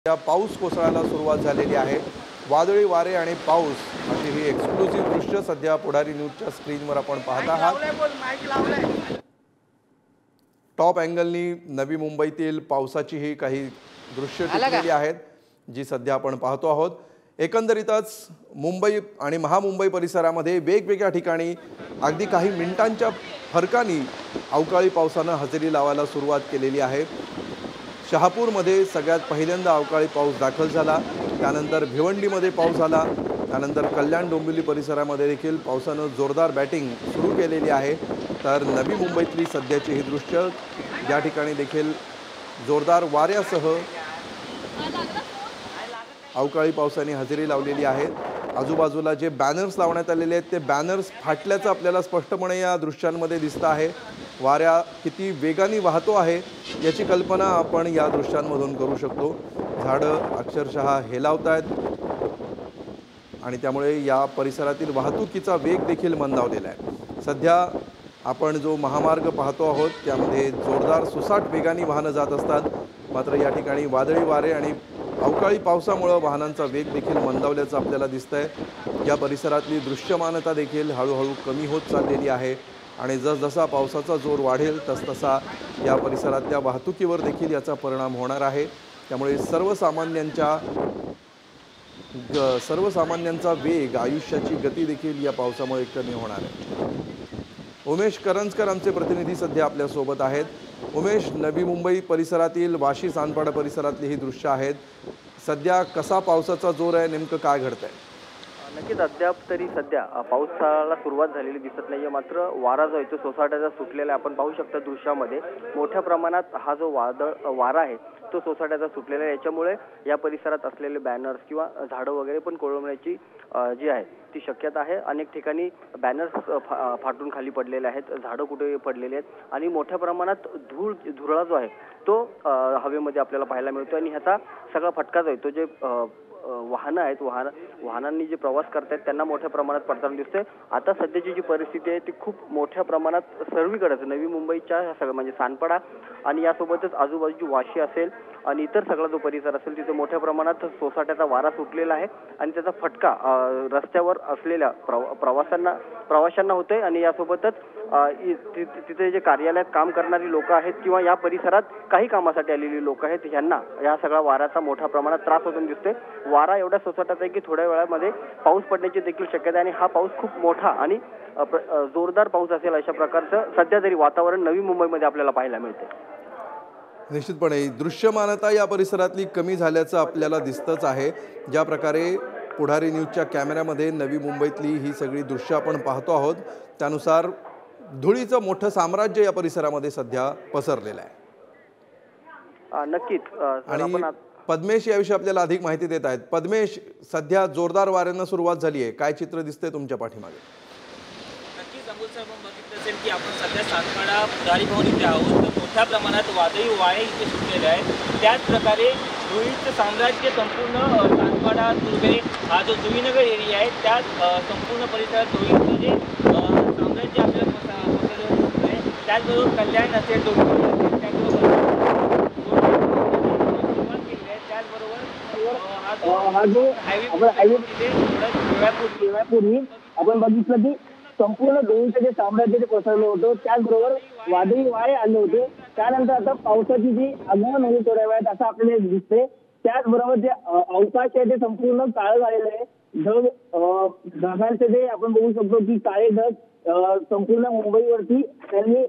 या पाऊस कोसळायला सुरुवात झालेली आहे। वादळी वारे आणि पाऊस अशी ही एक्सक्लुसिव्ह दृश्य सध्या पुढारी न्यूजच्या स्क्रीनवर आपण पाहत आहात। टॉप अँगलनी नवी मुंबईतील पावसाची ही काही दृश्य टिपलेली आहेत जी सध्या आपण पाहतो आहोत। एकंदरीतच मुंबई आणि महामुंबई परिसरामध्ये वेगवेगळ्या ठिकाणी अगदी काही मिनिटांच्या फरकाने अवकाळी पावसाने हजेरी लावायला सुरुवात केलेली आहे। शहापूरमध्ये सगळ्यात पहिल्यांदा अवकाळी पाऊस दाखल झाला, त्यानंतर भिवंडीमध्ये पाऊस झाला, त्यानंतर कल्याण डोंबिवली परिसरामध्ये देखील पावसाने जोरदार बॅटिंग सुरू केलेली आहे। तर नवी मुंबईतली सध्याची ही दृश्य या ठिकाणी देखील जोरदार वाऱ्यासह अवकाळी पावसाने हजेरी लावलेली आहे। आजूबाजूला जे बॅनर्स लावण्यात आलेले आहेत ते बॅनर्स फाटल्याचं आपल्याला स्पष्टपणे या दृश्यांमध्ये दिसतं आहे। वाऱ्या किती वेगाने वाहतो आहे याची कल्पना आपण या दृश्यांमधून करू शकतो। झाडं अक्षरशः हेलावतायत आणि त्यामुळे या परिसरातील वाहतुकीचा वेग देखील मंदावलेला आहे। सध्या आपण जो महामार्ग पाहतो आहोत त्यामध्ये जोरदार सुसाट वेगाने वाहनं जात असतात, मात्र या ठिकाणी वादळी वारे आणि अवकाळी पावसामुळे वाहनांचा वेग देखील मंदावल्याचं आपल्याला दिसतंय। या परिसरातली दृश्यमानता देखील हळूहळू कमी होत चाललेली आहे आणि जसजसा पावसाचा जोर वाढेल तसतसा या परिसरातल्या वाहतुकीवर देखील याचा परिणाम होणार आहे। त्यामुळे सर्वसामान्यांचा वेग, आयुष्याची गती देखील या पावसामुळे कमी होणार आहे। उमेश करंजकर आमचे प्रतिनिधी सध्या आपल्या सोबत आहेत। उमेश, नवी मुंबई परिसरातील वाशी सानपाडा परिसरातली ही दृश्य आहेत। सध्या कसा पावसाचा जोर आहे, नेमकं काय घडतंय? नक्कीच अद्याप तरी सध्या पावसाला सुरुवात झालेली दिसत नाहीये, मात्र वारा जो आहे तो सोसाट्याचा सुटलेला आपण पाहू शकता दृश्यामध्ये। मोठ्या प्रमाणात हा जो वारा आहे तो सोसाट्याचा सुटलेला आहे। याच्यामुळे या परिसरात असलेले बॅनर्स किंवा झाडं वगैरे पण कोसळण्याची जी आहे ती शक्यता आहे। अनेक ठिकाणी बॅनर्स फाटून खाली पडलेले आहेत, झाडं कुठे पडलेले आहेत आणि मोठ्या प्रमाणात धुरळा जो आहे तो हवेमध्ये आपल्याला पाहायला मिळतो आणि ह्याचा सगळा फटका जो आहे तो जे वाहनं आहेत वाहनांनी जे प्रवास करतायत त्यांना मोठ्या प्रमाणात पडताना दिसतंय। आता सध्याची जी परिस्थिती आहे ती खूप मोठ्या प्रमाणात सर्वीकडेच नवी मुंबईच्या सगळं म्हणजे सानपाडा आणि यासोबतच आजूबाजूची वाशी असेल आणि इतर सगळा जो परिसर असेल तिथे मोठ्या प्रमाणात सोसाट्याचा वारा सुटलेला आहे आणि त्याचा फटका रस्त्यावर असलेल्या प्रवाशांना होतोय आणि यासोबतच तिथे जे कार्यालयात काम करणारी लोक आहेत किंवा या परिसरात काही कामासाठी आलेली लोक आहेत यांना या सगळ्या वाऱ्याचा मोठ्या प्रमाणात त्रास होताना दिसतोय। वारा एवढ्या सोसाट्यात आहे की थोड्या वेळामध्ये पाऊस पडण्याची देखील शक्यता आहे आणि हा पाऊस खूप मोठा आणि जोरदार पाऊस असेल अशा प्रकारचं सध्या तरी वातावरण नवी मुंबईमध्ये आपल्याला पाहायला मिळते। निश्चितपणे दृश्यमानता या परिसरातली कमी झाल्याचं आपल्याला दिसतच आहे। ज्या प्रकारे पुढारी न्यूजच्या कॅमेऱ्यामध्ये नवी मुंबईतली ही सगळी दृश्य आपण पाहतो आहोत त्यानुसार धुळीचं मोठं साम्राज्य या परिसरामध्ये सध्या पसरलेलं आहे। नक्कीच आणि पद्मेश याविषयी आपल्याला अधिक माहिती देत आहेत। पद्मेश, सध्या जोरदार वाऱ्यांना सुरुवात झाली आहे, काय चित्र दिसतंय तुमच्या पाठीमागे? नक्कीच अमोल साहेब, बघितलं असेल की आपण सध्या सानपाडा पुढारी भवन इथे आहोत, तर मोठ्या प्रमाणात वादळी वारे इथे सुटलेले आहेत। त्याच प्रकारे धुळीचं साम्राज्य संपूर्ण सानपाडा दुर्गे हा जो जुईनगर एरिया आहे त्या संपूर्ण परिसरात धुळीचं जे साम्राज्य आपल्याला पसरलेलं दिसतंय। त्याचबरोबर कल्याण असेल, डोंबिवली असेल, त्याचबरोबर पूर्वी आपण बघितलं की संपूर्ण धुळीचं जे साम्राज्य ते पसरलं होतं, त्याचबरोबर वादळी वारे आले होते। त्यानंतर आता पावसाची जी आगमन होईल थोड्या वेळात असं आपल्याला दिसते। त्याचबरोबर जे अवकाश आहे ते संपूर्ण काळं झालेलं आहे। ढगांचे जे आपण बघू शकतो की काळे ढग संपूर्ण मुंबईवरती त्यांनी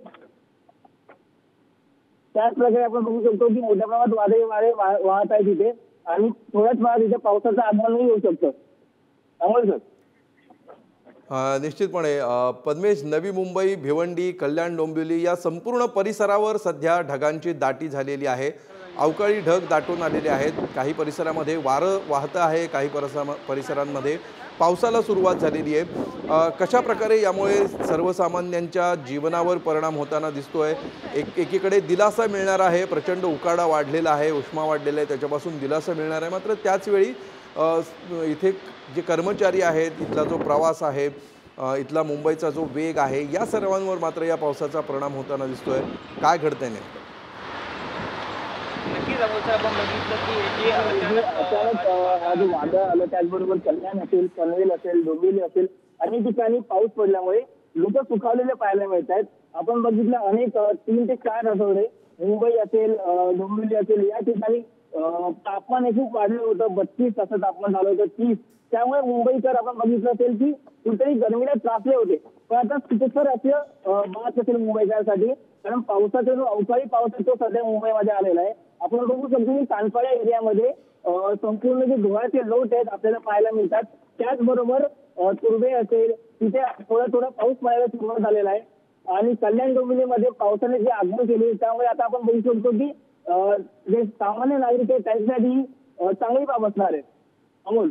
त्याच प्रकारे आपण बघू शकतो की मोठ्या प्रमाणात वादळी वारे वाहत आहे तिथे आणि थोड्याच वेळात तिथे पावसाचं आगमनही होऊ शकतं। अमोल सर, निश्चितपणे पद्मेश, नवी मुंबई, भिवंडी, कल्याण डोंबिवली या संपूर्ण परिसरावर सध्या ढगांची दाटी झालेली आहे। अवकाळी ढग दाटून आलेले आहेत। काही परिसरामध्ये वारं वाहतं आहे, काही परिसरांमध्ये पावसाला सुरुवात झालेली आहे। कशा प्रकारे यामुळे सर्वसामान्यांच्या जीवनावर परिणाम होताना दिसतोय? एकीकडे दिलासा मिळणार आहे, प्रचंड उकाडा वाढलेला आहे, उष्मा वाढलेला आहे, त्याच्यापासून दिलासा मिळणार आहे, मात्र त्याचवेळी इथे जे कर्मचारी आहेत, इथला जो प्रवास आहे, इथला मुंबईचा जो वेग आहे, या सर्वांवर मात्र या पावसाचा परिणाम होताना दिसतोय। काय घडतंय नेमकं? नक्कीच अमोल सर आपण बघितलं की हे जे अचानक हा जो वादळ आलं त्याचबरोबर कल्याण असेल, पनवेल असेल, डोंबिवली असेल अनेक ठिकाणी पाऊस पडल्यामुळे लोक सुखावलेले पाहायला मिळत आहेत. आपण बघितलं अनेक 3 ते 4 आठवडे मुंबई असेल, डोंबिवली असेल या ठिकाणी तापमान हे खूप वाढलं होतं. 32 असं तापमान झालं होतं, 30. त्यामुळे मुंबईकर आपण बघितलं असेल की कुठेतरी गरमीला त्रासले होते. पण आता सुखकर असं बात असेल मुंबईकरांसाठी, कारण पावसाचा जो अवकाळी पाऊस आहे तो सध्या मुंबईमध्ये आलेला आहे. आपण बघू शकतो की कानपाड्या एरियामध्ये संपूर्ण जे धुळ्याचे लोट आहेत आपल्याला पाहायला मिळतात. त्याचबरोबर तुर्भे असेल तिथे थोडा पाऊस पडायला सुरुवात झालेला आहे. आणि कल्याण डोंबिवलीमध्ये पावसाने जे आगमन केले त्यामुळे आता आपण बघू शकतो की जे सामान्य नागरिक आहेत त्यांच्यासाठी चांगली बाब असणार आहे. अमोल.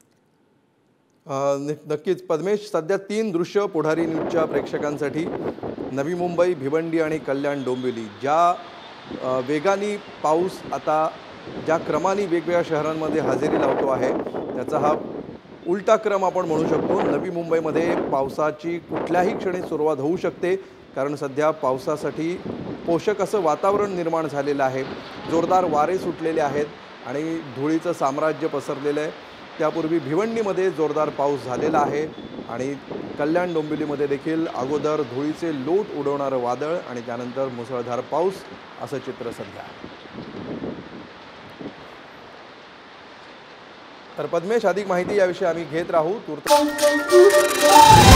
नक्कीच पद्मेश, सध्या 3 दृश्य पुढारी न्यूजच्या प्रेक्षकांसाठी. नवी मुंबई, भिवंडी आणि कल्याण डोंबिवली. ज्या वेगाने पाऊस आता ज्या क्रमाने वेगवेगळ्या शहरांमध्ये हजेरी लावतो आहे त्याचा हा उलटा क्रम आपण म्हणू शकतो. नवी मुंबईमध्ये पावसाची कुठल्याही क्षणी सुरुवात होऊ शकते, कारण सध्या पावसासाठी पोषक असं वातावरण निर्माण झालेलं आहे. जोरदार वारे सुटलेले आहेत आणि धुळीचं साम्राज्य पसरलेलं आहे. त्यापूर्वी भिवंडीमध्ये जोरदार पाऊस झालेला आहे आणि कल्याण डोंबिवलीमध्ये देखील अगोदर धुळीचे लोट उडवणारं वादळ आणि त्यानंतर मुसळधार पाऊस असं चित्र सध्या आहे. तर पद्मेश, अधिक माहिती याविषयी आम्ही घेत राहू. तूर्त